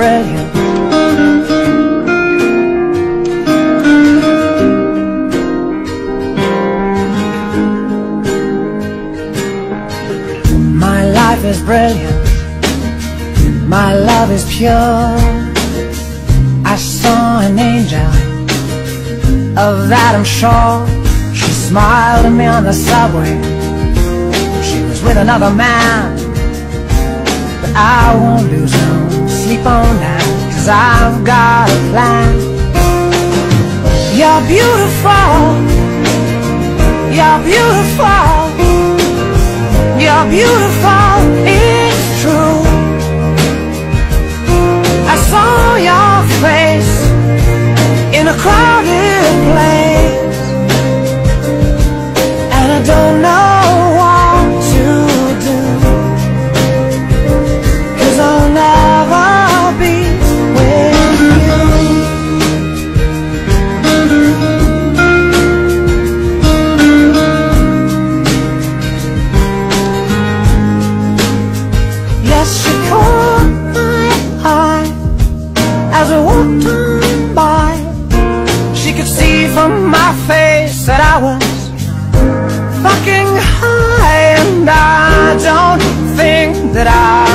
brilliant. My life is brilliant, my love is pure. I saw an angel, of that I'm sure. She smiled at me on the subway. She was with another man, but I won't lose no sleep on that, 'cause I've got a plan. You're beautiful, you're beautiful, you're beautiful, it's true. I saw your face in a crowded place, and I don't know what to do, 'cause I'll never be with you. Yes, she caught my eye as I walked on by. She could see from my face that I was fucking high, and I don't think that I